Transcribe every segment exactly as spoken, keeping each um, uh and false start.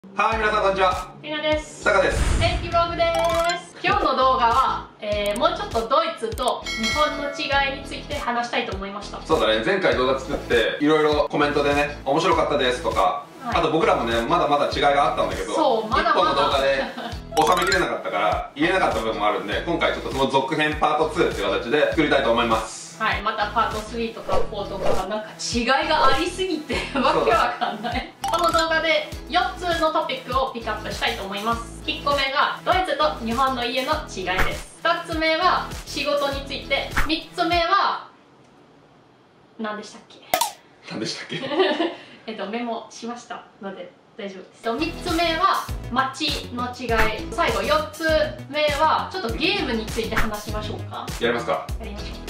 はい、皆さんこんにちは。 りなです。 さかです。 エイキブログです。今日の動画は、えー、もうちょっとドイツと日本の違いについて話したいと思いました。 そうだね、前回動画作っていろいろコメントでね、面白かったですとか、はい、あと僕らもね、まだまだ違いがあったんだけど、 そうまだまだいっぽんの動画で収めきれなかったから言えなかった部分もあるんで、今回ちょっとその続編パートツーっていう形で作りたいと思います。 はい、またパートスリーとかフォーとかなんか違いがありすぎてわけわかんない。この動画でよっつのトピックをピックアップしたいと思います。いっこめがドイツと日本の家の違いです。ふたつめは仕事について、みっつめは何でしたっけ何でしたっけえっとメモしましたので大丈夫です。みっつめは街の違い、最後よっつめはちょっとゲームについて話しましょうか。 やりますか。 やりましょう。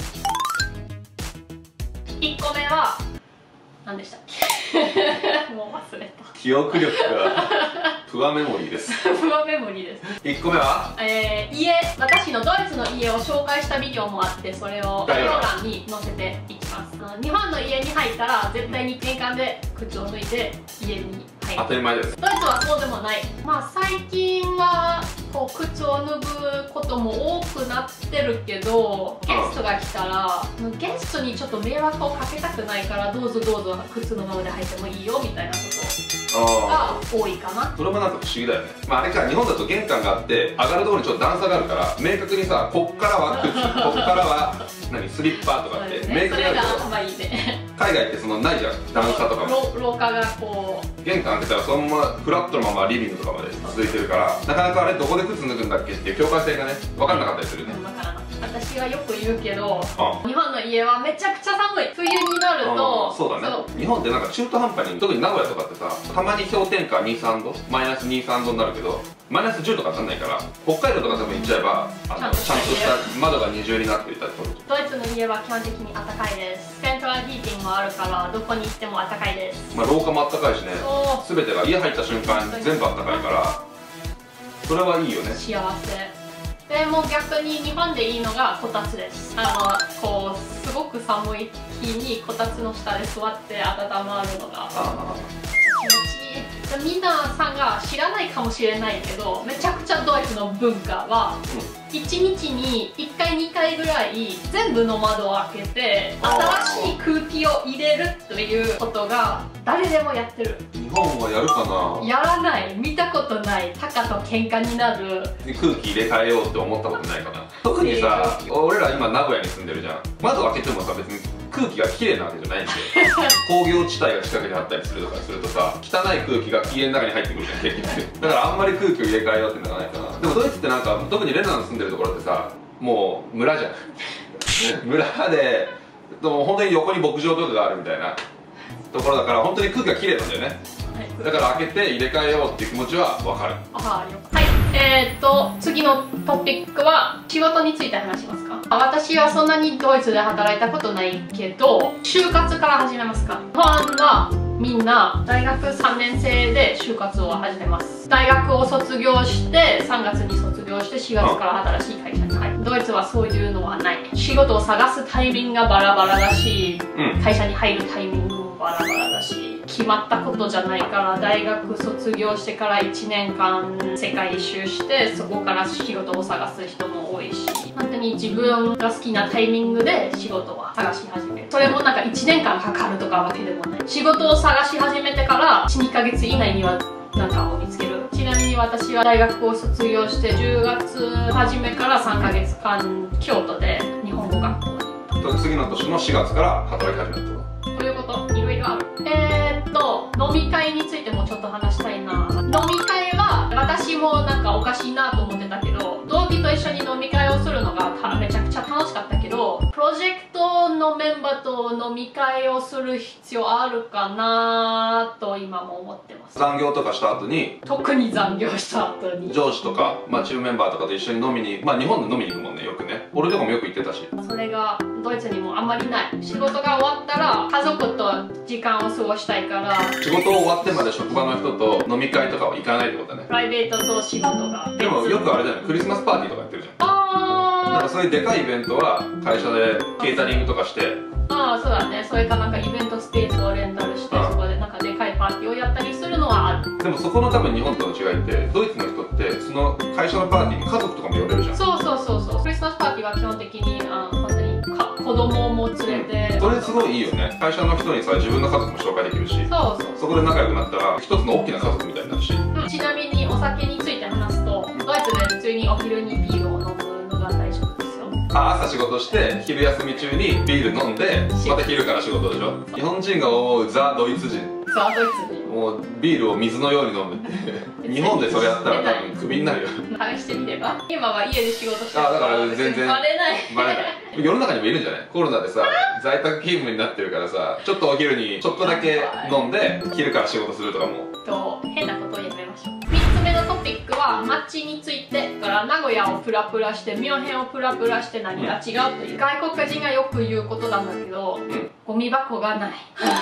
いっこめは何でしたっけもう忘れた。 記憶力がプアメモリーですプアメモリーです。 いっこめは、 えー、家、私のドイツの家を紹介したビデオもあって、それを概要欄に載せていきます。日本の家に入ったら絶対に玄関で靴を脱いで家に入る。 当たり前です。 ドイツはそうでもない。まあ最近はこう靴を脱ぐことも多くなってるけど、ゲストが来たらゲストにちょっと迷惑をかけたくないから、どうぞどうぞ靴のままで履いてもいいよみたいなことが多いかな。 それもなんか不思議だよね。まああれか、日本だと玄関があって上がるところにちょっと段差があるから、明確にさ、こっからは靴、こっからは何スリッパとかって明確にあるけど、 まあいいね。 海外ってそのないじゃん、段差とかも。 廊下がこう玄関開けたらそのままフラットのままリビングとかまで続いてるから、なかなかあれどこで靴脱ぐんだっけっていう境界線がね分かんなかったりするね。 分からなかった。私はよく言うけど、日本の家はめちゃくちゃ寒い。冬になるとそうだね。日本ってなんか中途半端に、特に名古屋とかってさ、たまに氷点下に、さんど、マイナスに、さんどになるけど、マイナスじゅうとかになんないから、北海道とか多分行っちゃえばあのちゃんとした窓が二重になっていたりとか。 ドイツの家は基本的に暖かいです。セントラルヒーティングもあるからどこに行っても暖かいです。 まあ廊下も暖かいしね、全てが家入った瞬間全部暖かいから、それはいいよね。 幸せ。でも逆に日本でいいのがこたつです。あのこうすごく寒い日にこたつの下で座って温まるのが気持ちいい。みんなさんが知らないかもしれないけど、めちゃくちゃドイツの文化は、うん、いちにちにいっかいにかいぐらい全部の窓を開けて新しい空気を入れるということが誰でもやってる。 日本はやるかな。 やらない。見たことない。タカと喧嘩になる。 空気入れ替えようって思ったことないかな。特にさ、俺ら今名古屋に住んでるじゃん。窓開けてもさ、別に空気がきれいなわけじゃないんで工業地帯が近くにあったりするとかするとさ、汚い空気が家の中に入ってくるじゃん結局。だからあんまり空気を入れ替えようっていうのがないかな。でもドイツってなんか、特にレナの住んでるところってさ、もう村じゃん村でもう本当に横に牧場とかがあるみたいなところだから、本当に空気がきれいなんだよね。だから開けて入れ替えようっていう気持ちは分かる。 ああ、よく。はい、えー、っと次のトピックは仕事について話しますか。私はそんなにドイツで働いたことないけど、就活から始めますか。日本はみんな大学さんねん生で就活を始めます。大学を卒業してさんがつに卒業してしがつから新しい会社に入る。ドイツはそういうのはない。仕事を探すタイミングがバラバラだし、うん、会社に入るタイミングもバラバラだし、決まったことじゃないから、大学卒業してからいちねんかん世界一周して、そこから仕事を探す人も多いし、本当に自分が好きなタイミングで仕事は探し始める。それもなんかいちねんかんかかるとかわけでもない。仕事を探し始めてからいち、にかげつ以内にはなんかを見つける。ちなみに私は大学を卒業してじゅうがつ初めからさんかげつかん京都で日本語学校に行った。 次の年のしがつから働き始めたと。 ということ、いろいろある。えー、っと飲み会についてもちょっと話したいな。飲み会は私もなんかおかしいなと思ってたけど、同期と一緒に飲み会をするのがめちゃくちゃ楽しかったけど、プロジェクトのメンバーと飲み会をする必要あるかなと今も思ってます。 残業とかした後に、 特に残業した後に上司とか、まあ、チームメンバーとかと一緒に飲みに、まあ日本で飲みに行くもんね、よくね。俺とかもよく行ってたし。 それがドイツにもあんまりない。仕事が終わったら家族と時間を過ごしたいから、 仕事終わってまで職場の人と飲み会とかは行かないってことだね。 プライベートと仕事が。 でもよくあれだよね、クリスマスパーティーとかやってるじゃん。ああ、なんかそういうでかいイベントは会社でケータリングとかして、 ああそうだね。それかなんかイベントスペースをレンタルして、そこでなんかでかいパーティーをやったりするのはある。 でもそこの多分日本との違いってドイツの人ってその会社のパーティーに家族とかも呼べるじゃん。 そうそうそうそう。クリスマスパーティーは基本的にあ本当にか子供も連れて、 それすごいいいよね。会社の人にさ自分の家族も紹介できるし、 そうそうそこで仲良くなったら一つの大きな家族みたいになるし、 うん、ちなみにお酒について話すとドイツで普通にお昼にビールを飲むのが大丈夫ですよ。 あ、朝仕事して昼休み中にビール飲んでまた昼から仕事でしょ。日本人が思うザ・ドイツ人、 ザ・ドイツ人もうビールを水のように飲むって日本でそれやったら多分クビになるよ。 試してみれば。今は家で仕事してるあ、だから全然バレないバレない。世の中にもいるんじゃない？コロナでさ在宅勤務になってるからさ、ちょっとお昼にちょっとだけ飲んで昼から仕事するとかも。 と変なことをやめましょう。みっつめのトピックは街について。だから名古屋をプラプラしてミュンヘンをプラプラして何が違うという、外国人がよく言うことなんだけど、うん、ゴミ箱がない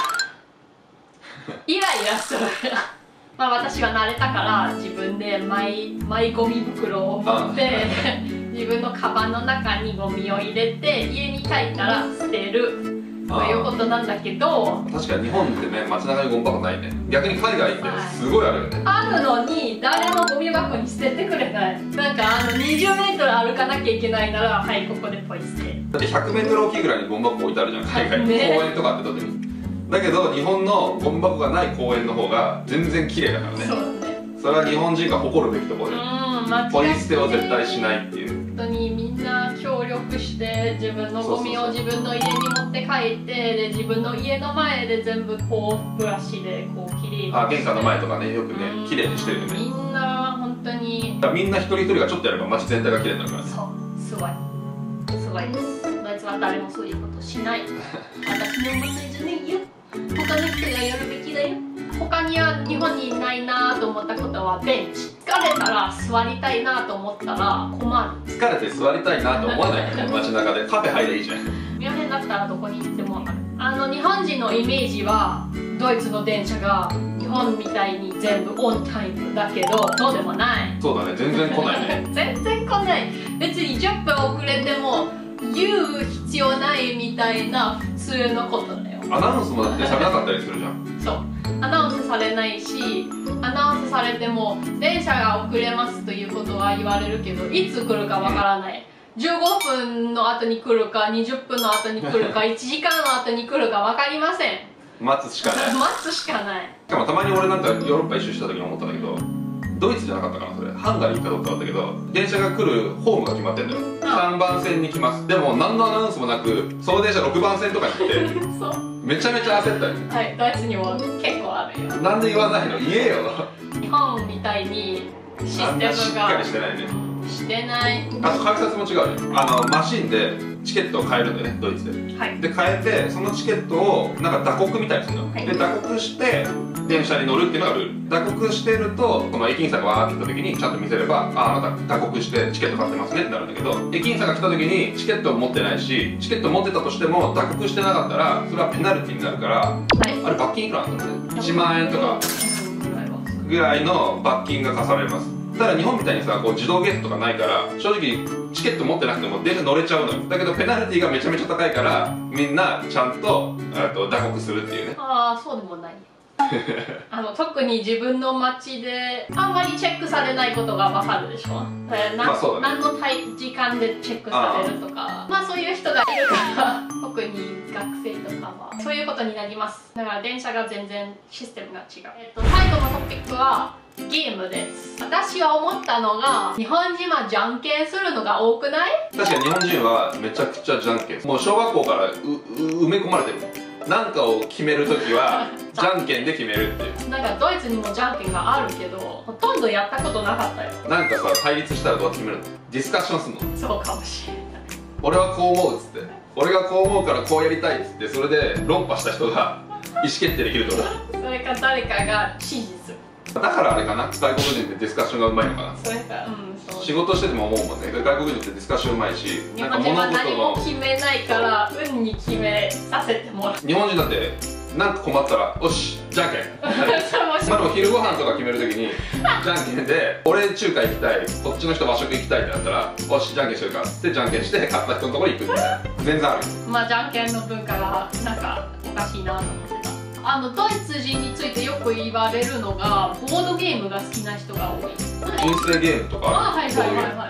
イライラするまあ私は慣れたから自分でマイマイゴミ袋を持って自分のカバンの中にゴミを入れて家に帰ったら捨てるということなんだけど、 確かに日本ってね、街中にゴミ箱ないね。逆に海外ってすごいあるよね。 あるのに誰もゴミ箱に捨ててくれない。なんかあのにじゅうメートル歩かなきゃいけないなら、はいここでポイ捨て。 だってひゃくメートル大きいぐらいにゴミ箱置いてあるじゃん、海外に、 ね、 公園とかって特に。だけど日本のゴミ箱がない公園の方が全然綺麗だからね。 そうだね。 それは日本人が誇るべきところで、ポイ捨てを絶対しないっていう。 本当にみんな協力して自分のゴミを自分の家に持って帰って、で自分の家の前で全部こうブラシでこうきれいにして、 あ、玄関の前とかね、よくねきれいにしてるよね。 みんな本当にみんな一人一人がちょっとやれば街全体がきれいになるからね。 そう、すごいすごいです。ドイツは誰もそういうことしない私の問題じゃないよ、他の人がやるべきだよ。他には日本にないなと思ったことはベンチ。疲れたら座りたいなと思ったら困る。 疲れて座りたいなと思わないからね。街中でカフェ入ればいいじゃん。 ミュンヘンだったらどこに行っても分かる。あの日本人のイメージはドイツの電車が日本みたいに全部オンタイムだけど、そうでもない。 そうだね、全然来ないね全然来ない。別にじゅっぷん遅れても言う必要ないみたいな普通のことだよ。 アナウンスもだってされなかったりするじゃん。 そう、アナウンスされないし、アナウンスされても電車が遅れますということは言われるけど、いつ来るかわからない。じゅうごふんの後に来るかにじゅっぷんの後に来るかいちじかんの後に来るか分かりません。 待つしかない待つしかない。 しかもたまに俺なんかヨーロッパ一周した時に思ったんだけど、ドイツじゃなかったかな、それハンガリーかどうかだったけど、電車が来るホームが決まってんだよ。さんばん線に来ます。でも何のアナウンスもなくその電車ろくばん線とかに来てそうめちゃめちゃ焦ったよ。 はい、ドイツにも結構あるよ。 なんで言わないの、言えよ日本みたいにシステムがしっかりしてないね。 してない。 あと改札も違うよ。あのマシンでチケットを買えるんだよね、ドイツで。 はい、 で買えて、そのチケットをなんか打刻みたいにするの、はい、で打刻して電車に乗るっていうのがルール。打刻してるとこの駅員さんがわーって来た時にちゃんと見せれば、ああ、あなた打刻してチケット買ってますねってなるんだけど、駅員さんが来た時にチケットを持ってないし、チケット持ってたとしても打刻してなかったらそれはペナルティになるから、はい、あれ罰金いくらなんだろうね、いちまんえんとかぐらいの罰金が課されます。ただ日本みたいにさ、こう自動ゲートとかないから正直チケット持ってなくても電車乗れちゃうのよ。だけどペナルティがめちゃめちゃ高いからみんなちゃんとと打刻するっていうね。 ああ、そうでもないあの特に自分の街であんまりチェックされないことがわかるでしょ。な、まあそうだね、何の時間でチェックされるとか、まあそういう人がいるから特に学生とかはそういうことになります。だから電車が全然システムが違う。えっと最後のトピックはゲームです。私は思ったのが、日本人はじゃんけんするのが多くない？ 確かに日本人はめちゃくちゃじゃんけん、もう小学校からうう埋め込まれてる。なんかを決めるときはじゃんけんで決めるっていう。 なんかドイツにもじゃんけんがあるけどほとんどやったことなかったよ。 なんかさ、対立したらどうやって決めるの？ディスカッションすんの？ そうかもしれない。俺はこう思うっつって、俺がこう思うからこうやりたいっつって、それで論破した人が意思決定できるってこと。 それか誰かが指示する。 だからあれかな、外国人ってディスカッションがうまいのかな。 それか、うん、そう。 仕事してても思うもんね、外国人ってディスカッションうまいし、 日本人は何も決めないから運に決めさせてもらう。 日本人だってなんか困ったら「おしじゃんけん」まあでも昼ご飯とか決めるときにじゃんけんで「俺中華行きたい、こっちの人和食行きたい」ってなったら「おしじゃんけんしようか」ってじゃんけんして勝った人のところに行くみたいな。全然ある。 まあじゃんけんの文化がなんかおかしいなと思ってた。 あのドイツ人についてよく言われるのがボードゲームが好きな人が多い。 人生ゲームとかあ、はいはいはいはいはい。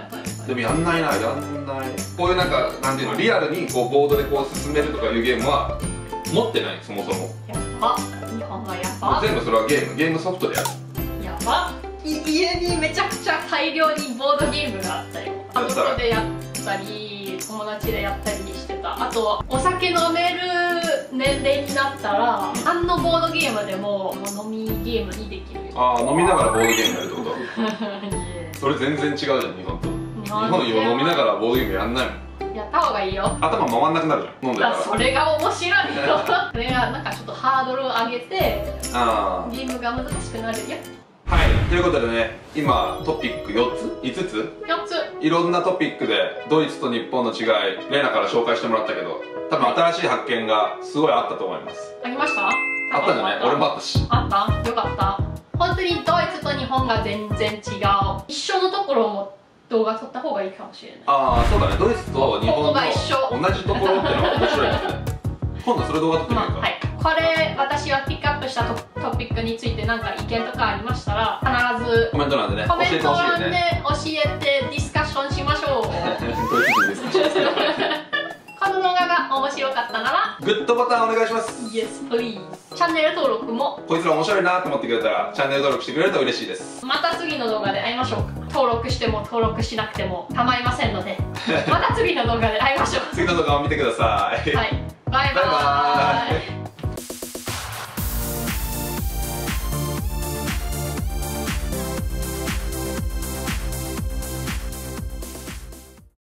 でもやんないな、やんない。こういうなんか、なんていうの、リアルにこうボードでこう進めるとかいうゲームは持ってない、そもそも。 やば、日本はやば。 全部それはゲーム、ゲームソフトでやる。 やば。い家にめちゃくちゃ大量にボードゲームがあったよ。家族でやったり、友達でやったりしてた。あと、お酒飲める年齢になったら、何のボードゲームでも飲みゲームにできるよ。 ああ、飲みながらボードゲームやるってことそれ全然違うじゃん、日本と。日本今飲みながらボードゲームやんないもん。 やった方がいいよ。 頭回んなくなるじゃん、飲んでたら。 それが面白いよ。それがなんかちょっとハードルを上げて、 あゲームが難しくなるよ。 はい、ということでね、今トピックよっついつつよっついろんなトピックでドイツと日本の違い、レナから紹介してもらったけど、多分新しい発見がすごいあったと思います。 ありました？ あったんじゃない？俺もあったし。 あった？よかった。本当にドイツと日本が全然違う。一緒のところも動画撮った方がいいかもしれない。あああ、そうだね。ドイツと日本のここが一緒同じところってのが面白いですね。今度それ動画撮ってみるか。 まあ、はい。これ私はピックアップしたトトピックについて何か意見とかありましたら必ずコメント欄でね、 コメント欄教えてほしいよでね。 教えてディスカッションしましょう。 ドイツ人ですかこの動画が面白かったならグッドボタンお願いします。 Yes please。 チャンネル登録も。 こいつら面白いなと思ってくれたらチャンネル登録してくれると嬉しいです。 また次の動画で会いましょう。登録しても登録しなくても構いませんのでまた次の動画で会いましょう。 次の動画を見てください。 はい、バイバーイ。 バイバーイ。